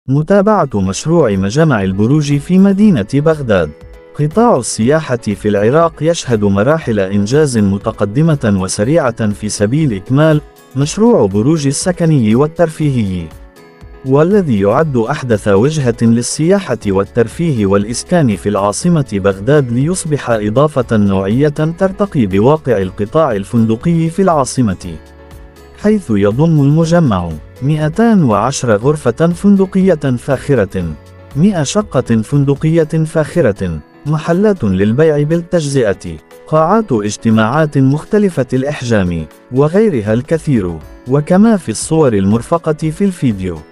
متابعة مشروع مجمع البروج في مدينة بغداد. قطاع السياحة في العراق يشهد مراحل إنجاز متقدمة وسريعة في سبيل إكمال مشروع بروج السكني والترفيهي، والذي يعد أحدث وجهة للسياحة والترفيه والإسكان في العاصمة بغداد، ليصبح إضافة نوعية ترتقي بواقع القطاع الفندقي في العاصمة، حيث يضم المجمع 210 غرفة فندقية فاخرة، 100 شقة فندقية فاخرة، محلات للبيع بالتجزئة، قاعات اجتماعات مختلفة الأحجام، وغيرها الكثير، وكما في الصور المرفقة في الفيديو.